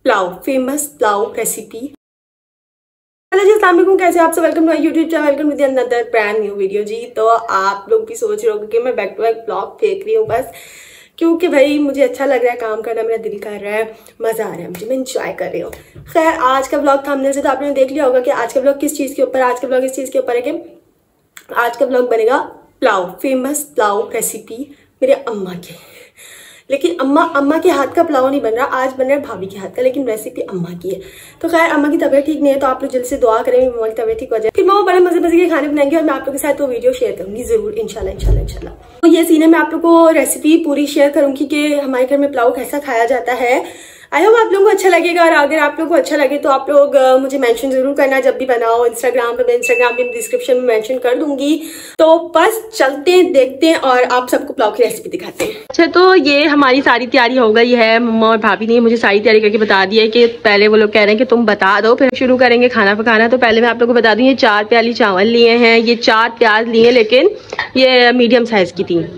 Pulao, famous pulao recipe. Hello जी, अस्सलाम वालेकुम, कैसे आप सब? Welcome to my YouTube channel, welcome to another brand new video जी। तो आप लोग भी सोच रहे होंगे कि मैं बैक टू बैक ब्लॉग फेंक रही हूँ बस क्योंकि भाई मुझे अच्छा लग रहा है काम करना, मेरा दिल कर रहा है, मजा आ रहा है मुझे, मैं इंजॉय कर रही हूँ। खैर, आज का ब्लॉग थंबनेल से तो आपने देख लिया होगा कि आज का ब्लॉग किस चीज़ के ऊपर, आज का ब्लॉग इस चीज़ के ऊपर है कि आज का ब्लॉग बनेगा पुलाव, फेमस पुलाव रेसिपी मेरे अम्मा की। लेकिन अम्मा के हाथ का पुलाव नहीं बन रहा, आज बन रहा है भाभी के हाथ का, लेकिन रेसिपी अम्मा की है। तो खैर, अम्मा की तबीयत ठीक नहीं है तो आप लोग जल्द से दुआ करें मम्मा की तबीयत ठीक हो जाए, फिर मम्मा बड़े मजे मजे के खाने बनाएंगे और मैं आप लोगों के साथ वो वीडियो शेयर करूंगी जरूर, इंशाल्लाह इंशाल्लाह इंशाल्लाह। तो ये सीन है, मैं आप लोगों को रेसिपी पूरी शेयर करूंगी कि हमारे घर में पुलाव कैसा खाया जाता है। आई होप आप लोगों को अच्छा लगेगा, और अगर आप लोगों को अच्छा लगे तो आप लोग मुझे मेंशन जरूर करना जब भी बनाओ इंस्टाग्राम पे। मैं इंस्टाग्राम पे डिस्क्रिप्शन में मेंशन कर दूंगी। तो बस चलते हैं, देखते हैं और आप सबको पुलाव की रेसिपी दिखाते हैं। अच्छा, तो ये हमारी सारी तैयारी हो गई है। मम्मा और भाभी ने मुझे सारी तैयारी करके बता दी है कि पहले वो लोग कह रहे हैं कि तुम बता दो फिर शुरू करेंगे खाना पकाना। तो पहले मैं आप लोगों को बता दूं, ये 4 प्याली चावल लिए हैं, ये 4 प्याज लिए, लेकिन ये मीडियम साइज की थी।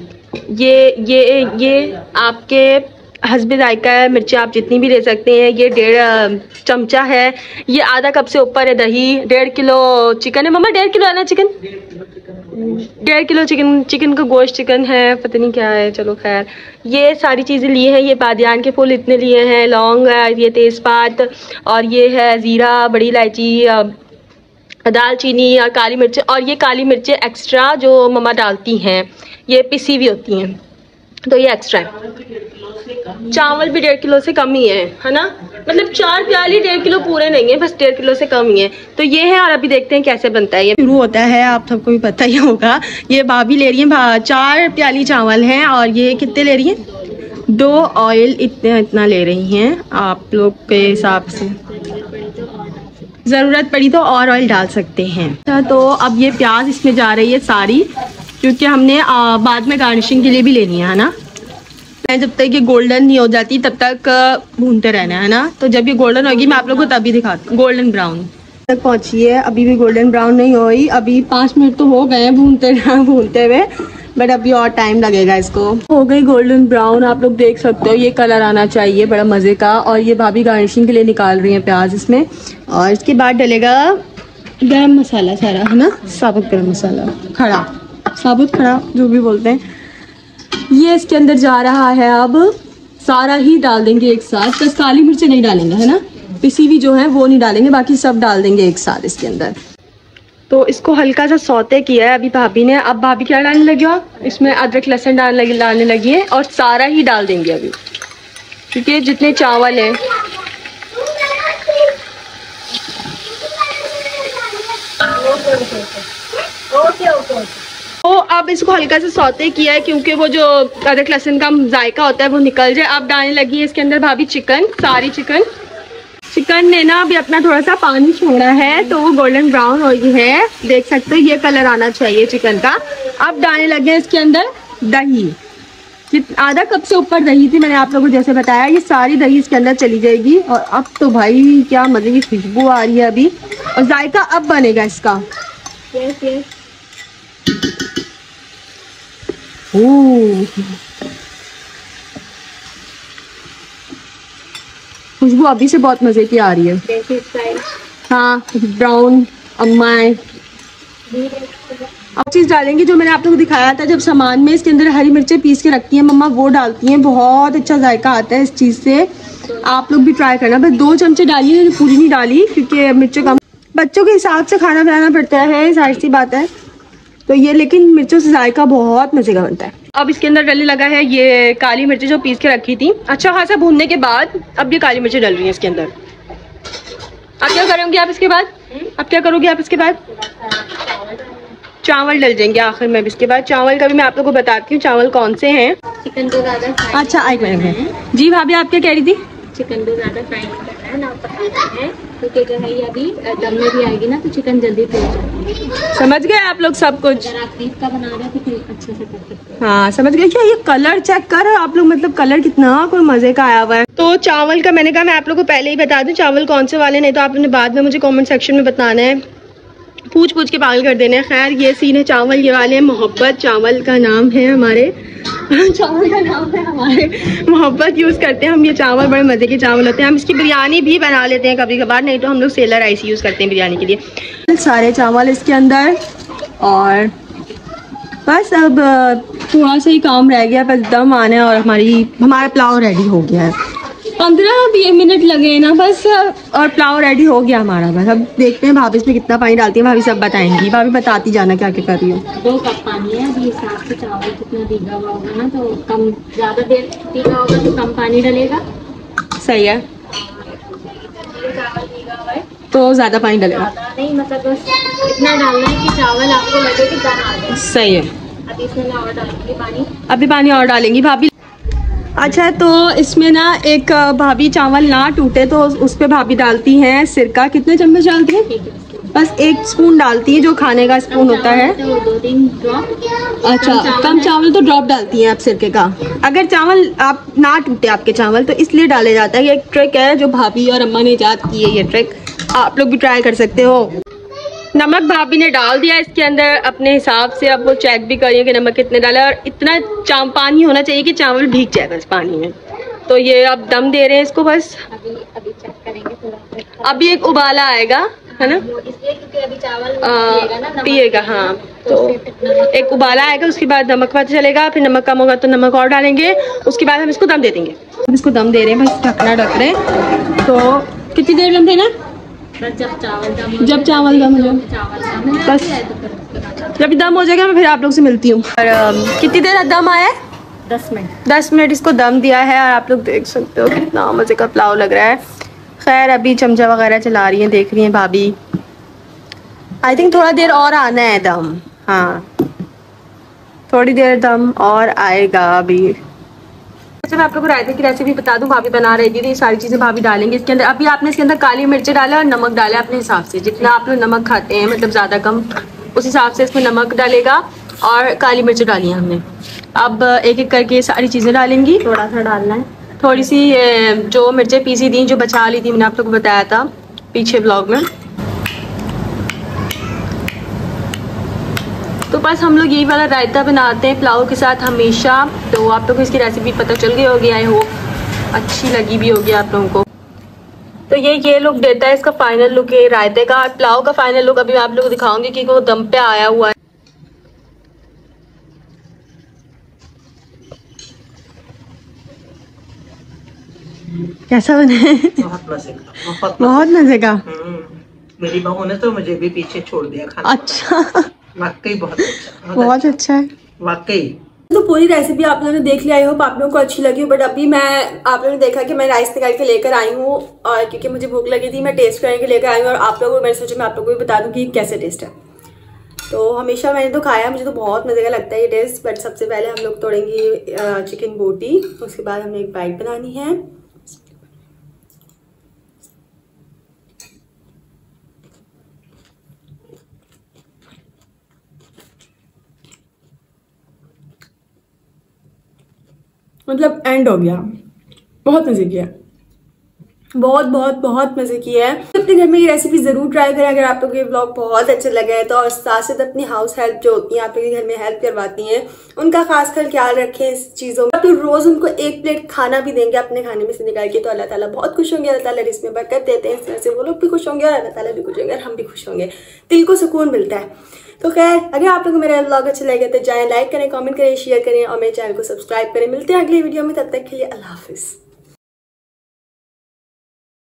ये आपके हस्बे जायका है, मिर्ची आप जितनी भी ले सकते हैं। ये 1.5 चमचा है। ये आधा कप से ऊपर है दही। 1.5 किलो चिकन है। मम्मा 1.5 किलो है ना चिकन? 1.5 किलो चिकन का गोश्त चिकन है, पता नहीं क्या है, चलो खैर। ये सारी चीज़ें लिए हैं। ये बादियान के फूल इतने लिए हैं, लौंग, ये तेज़पात, और ये है ज़ीरा, बड़ी इलायची, दालचीनी और काली मिर्च। और ये काली मिर्चें एक्स्ट्रा जो मम्मा डालती हैं, ये पिसी हुई होती हैं, तो ये एक्स्ट्रा है। चावल भी 1.5 किलो से कम ही है ना? मतलब 4 प्याली 1.5 किलो पूरे नहीं है, बस 1.5 किलो से कम ही है। तो ये है, और अभी देखते हैं कैसे बनता है। ये शुरू होता है, आप सबको भी पता ही होगा। ये भाभी ले रही है 4 प्याली चावल हैं, और ये कितने ले रही हैं? 2 ऑयल इतना ले रही हैं आप लोग के हिसाब से। ज़रूरत पड़ी तो और ऑयल डाल सकते हैं। तो अब ये प्याज इसमें जा रही है सारी, क्योंकि हमने बाद में गार्निशिंग के लिए भी लेनी है ना। जब तक ये गोल्डन नहीं हो जाती तब तक भूनते रहना है ना। तो जब ये गोल्डन होगी मैं आप लोगों को तभी दिखाती हूँ। गोल्डन ब्राउन तक पहुँची है, अभी भी गोल्डन ब्राउन नहीं हुई। अभी 5 मिनट तो हो गए भूनते हुए, बट अभी और टाइम लगेगा इसको। हो गई गोल्डन ब्राउन, आप लोग देख सकते हो, ये कलर आना चाहिए बड़ा मज़े का। और ये भाभी गार्निशिंग के लिए निकाल रही हैं प्याज इसमें। और इसके बाद डलेगा गरम मसाला सारा, है ना, साबुत गरम मसाला, खड़ा, साबुत खड़ा जो भी बोलते हैं। ये इसके अंदर जा रहा है, अब सारा ही डाल देंगे एक साथ। बस काली मिर्च नहीं डालेंगे, है ना, पिसी हुई जो है वो नहीं डालेंगे, बाकी सब डाल देंगे एक साथ इसके अंदर। तो इसको हल्का सा सौते किया है अभी भाभी ने। अब भाभी क्या डालने लगी हो? इसमें अदरक लहसुन डालने लगी है, और सारा ही डाल देंगे अभी, क्योंकि जितने चावल हैं। तो अब इसको हल्का सा सौते किया है, क्योंकि वो जो अदरक लहसुन का जायका होता है वो निकल जाए। अब डालने लगी है इसके अंदर भाभी चिकन, सारी चिकन ने ना अभी अपना थोड़ा सा पानी छोड़ा है, तो वो गोल्डन ब्राउन हो गई है, देख सकते हो, ये कलर आना चाहिए चिकन का। अब डालने लगे इसके अंदर दही। आधा कप से ऊपर दही थी, मैंने आप लोगों को जैसे बताया। ये सारी दही इसके अंदर चली जाएगी। और अब तो भाई क्या मजे की खुशबू आ रही है अभी, और जायका अब बनेगा इसका। खुशबू अभी से बहुत मजे की आ रही है। हाँ, ब्राउन अम्मा अब चीज़ डालेंगे जो मैंने आप लोगों को दिखाया था जब सामान में। इसके अंदर हरी मिर्चें पीस के रखती हैं मम्मा, वो डालती हैं, बहुत अच्छा जायका आता है इस चीज़ से। आप लोग भी ट्राई करना। बस 2 चमचे डालिए, पूरी नहीं डाली क्योंकि मिर्चें कम, बच्चों के हिसाब से खाना बनाना पड़ता है, जाहिर सी बात है। तो ये, लेकिन मिर्चों से जायका बहुत मजे का बनता है। अब इसके अंदर डलने लगा है ये काली मिर्चें जो पीस के रखी थी। अच्छा खासा भूनने के बाद अब ये काली मिर्चें डल रही हैं इसके अंदर। अब क्या करोगे आप इसके बाद? अब क्या करोगे आप इसके बाद? चावल डल जाएंगे आखिर में। इसके बाद चावल का भी मैं आप लोगों को बताती हूँ चावल कौन से हैं। चिकन को ज़्यादा, अच्छा एक मिनट जी भाभी, आप क्या कह रही थी? चिकन को ज़्यादा फ्राई नहीं करना है ना, पकाना है, क्योंकि जो है ये अभी दम में भी आएगी ना, तो चिकन जल्दी फूल जाएगी। समझ गए आप लोग सब कुछ? अगर आप बीफ का बना रहे हैं तो फिर अच्छे से कर सकते हैं। हाँ समझ गए। क्या ये कलर चेक कर आप लोग, मतलब कलर कितना कोई मजे का आया हुआ है। तो चावल का मैंने कहा मैं आप लोग को पहले ही बता दूं चावल कौन से वाले, नहीं तो आप लोगों ने बाद में मुझे कमेंट सेक्शन में बताना है। पूछ पूछ के पागल कर देने। खैर ये सीन है चावल ये वाले, मोहब्बत चावल का नाम है हमारे चावल का नाम है हमारे, मोहब्बत यूज़ करते हैं हम ये चावल। बड़े मज़े के चावल होते हैं। हम इसकी बिरयानी भी बना लेते हैं कभी कभार, नहीं तो हम लोग सेलर राइस यूज़ करते हैं बिरयानी के लिए। सारे चावल इसके अंदर, और बस अब थोड़ा सा ही काम रह गया, बस दम आना है और हमारा पुलाव रेडी हो गया है। 15-20 मिनट लगे ना बस, और पुलाव रेडी हो गया हमारा। बस अब देखते हैं भाभी इसमें कितना पानी डालती है, भाभी सब बताएंगी। भाभी बताती जाना क्या क्या कर रही हो। 2 कप पानी है, अभी हिसाब से चावल कितना भीगा हुआ होगा ना, तो कम, ज़्यादा देर भीगा होगा तो कम पानी डलेगा। सही है, चावल भीगा हुआ है तो ज़्यादा पानी डलेगा। नहीं, मतलब बस इतना डालना है कि चावल आपको लगे कि दम आ जाए। सही है। अभी इसमें मैं और डालूंगी पानी, अभी पानी और डालेंगी भाभी। अच्छा, तो इसमें ना एक भाभी चावल ना टूटे तो उस पे भाभी डालती हैं सिरका। कितने चम्मच डालती हैं? बस 1 स्पून डालती है, जो खाने का स्पून होता है। तो 2-3 ड्रॉप। अच्छा, कम चावल तो ड्रॉप डालती हैं आप सिरके का। अगर चावल आप ना टूटे आपके चावल तो इसलिए डाले जाता है। ये एक ट्रिक है जो भाभी और अम्मा ने ईजाद की है। ये ट्रिक आप लोग भी ट्राई कर सकते हो। नमक भाभी ने डाल दिया इसके अंदर अपने हिसाब से। अब वो चेक भी करिए कि नमक कितने डाला, और इतना पानी होना चाहिए कि चावल भीग जाए बस पानी में। तो ये अब दम दे रहे हैं इसको बस। अभी चेक करेंगे थोड़ा। अभी एक उबाला आएगा, है ना? इसलिए क्योंकि अभी चावल पिएगा। हाँ, तो एक उबाला आएगा, उसके बाद नमक पता चलेगा, फिर नमक कम होगा तो नमक और डालेंगे, उसके बाद हम इसको दम दे देंगे। अब इसको दम दे रहे हैं, बस ढकना ढक रहे हैं। तो कितनी देर दम देना? जब चावल दम हो जाए, बस जब दम हो जाएगा मैं फिर आप लोग से मिलती हूँ। और कितनी देर दम आया है? 10 मिनट। 10 मिनट इसको दम दिया है, और आप लोग देख सकते हो कितना मज़े का पुलाव लग रहा है। खैर अभी चमचा वगैरह चला रही हैं, देख रही हैं भाभी। आई थिंक थोड़ा देर और आना है दम। हाँ, थोड़ी देर दम और आएगा अभी। अच्छा, मैं आप लोगों को रायते की रेसिपी बता दूं। भाभी बना रही थी, तो ये सारी चीज़ें भाभी डालेंगे इसके अंदर। अभी आपने इसके अंदर काली मिर्च डाला और नमक डाला अपने हिसाब से, जितना आप लोग नमक खाते हैं, मतलब ज़्यादा कम, उस हिसाब से इसमें नमक डालेगा और काली मिर्च डाली है हमने। अब एक एक करके सारी चीज़ें डालेंगी। थोड़ा सा डालना है, थोड़ी सी जो मिर्चें पीसी थी, जो बचा ली थी, मैंने आप लोग को बताया था पीछे ब्लॉग में। तो बस हम लोग यही वाला रायता बनाते हैं पुलाव के साथ हमेशा। तो आप लोगों को इसकी रेसिपी पता चल गई होगी, आई होप अच्छी लगी भी होगी आप लोगों को। तो ये लुक देता है इसका फाइनल लुक है रायते का। पुलाव का फाइनल लुक अभी मैं आप लोगों को दिखाऊंगी कि वो दम पे आया हुआ है। कैसा बना है? बहुत मजे का, बहुत मजे का। मेरी बहू ने तो मुझे भी पीछे छोड़ दिया खाना। अच्छा, वाकई बहुत अच्छा, बहुत अच्छा है वाकई। तो पूरी रेसिपी आप लोगों ने देख लिया, आई होप आप लोगों को अच्छी लगी हो। बट अभी आप लोगों ने देखा कि मैं राइस निकाल के लेकर आई हूँ, और क्योंकि मुझे भूख लगी थी मैं टेस्ट करने के लेकर आई हूँ, और आप लोगों को मैंने सोचा मैं आप लोगों को भी बता दूँ कि कैसे टेस्ट है। तो हमेशा मैंने तो खाया, मुझे तो बहुत मज़े का लगता है ये टेस्ट। बट सबसे पहले हम लोग तोड़ेंगे चिकन बोटी, उसके बाद हमें एक बाइट बनानी है। मतलब एंड हो गया। बहुत मज़े किया, बहुत बहुत बहुत मज़े किया है। तो अपने घर में ये रेसिपी ज़रूर ट्राई करें। अगर आप लोग ये ब्लॉग बहुत अच्छा लगा है तो, और साथ साथ अपनी हाउस हेल्प जो होती हैं, आप लोग के घर में हेल्प करवाती हैं, उनका खास कर ख्याल रखें इस चीज़ों में। आप लोग रोज़ उनको 1 प्लेट खाना भी देंगे अपने खाने में से निकाल के, तो अल्लाह ताला बहुत खुश होंगे। अल्लाह ताला इसमें बरकत देते हैं, इस तरह से वो लोग भी खुश होंगे और अल्लाह ताला भी खुश होंगे और हम भी खुश होंगे, दिल को सुकून मिलता है। तो खैर, अगर आप लोगों को मेरा ब्लॉग अच्छा लगे तो जाएं, लाइक करें, कमेंट करें, शेयर करें और मेरे चैनल को सब्सक्राइब करें। मिलते हैं अगली वीडियो में, तब तक के लिए अल्लाह हाफिज़।